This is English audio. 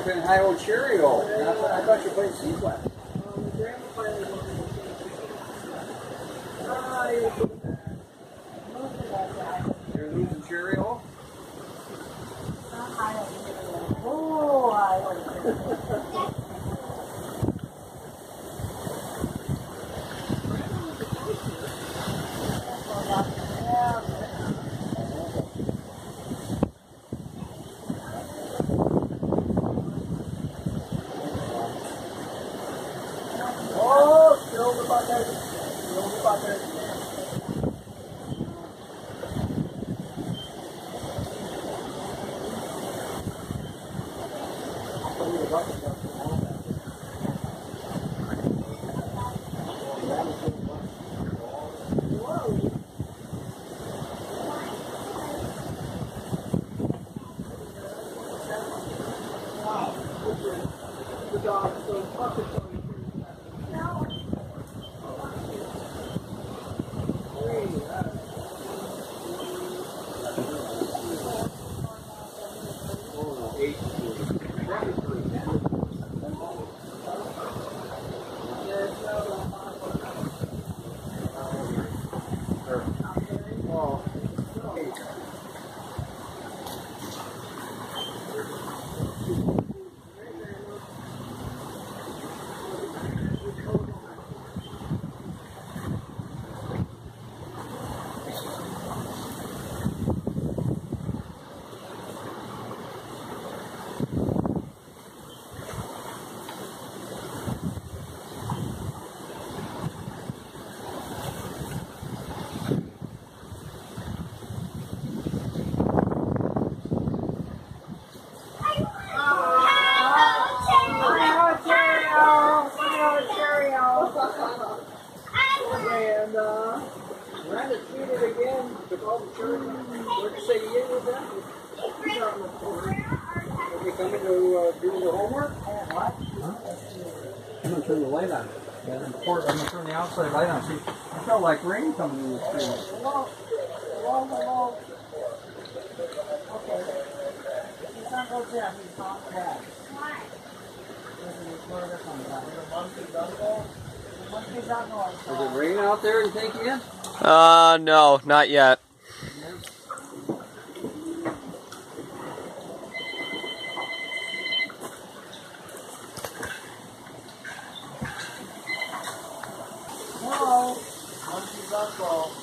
playing Hi-Ho Cheerio. I thought you played Sequence. You're losing Cheerio? Oh, Hi-Ho. Oh, still the bucket. Still the bucket. The dog, so bucket. And Miranda cheated again, took all the children. What'd you say you did with that? Are they coming to do the homework? What? Huh? I'm going to turn the light on. Yeah, I'm going to turn the outside light on. See, I felt like rain coming in the street. Hello. Hello, hello. Okay. He's not going to death. He's not bad. Why? Does it rain out there, you think, yet? No, not yet. Hello. Monkey Buffalo.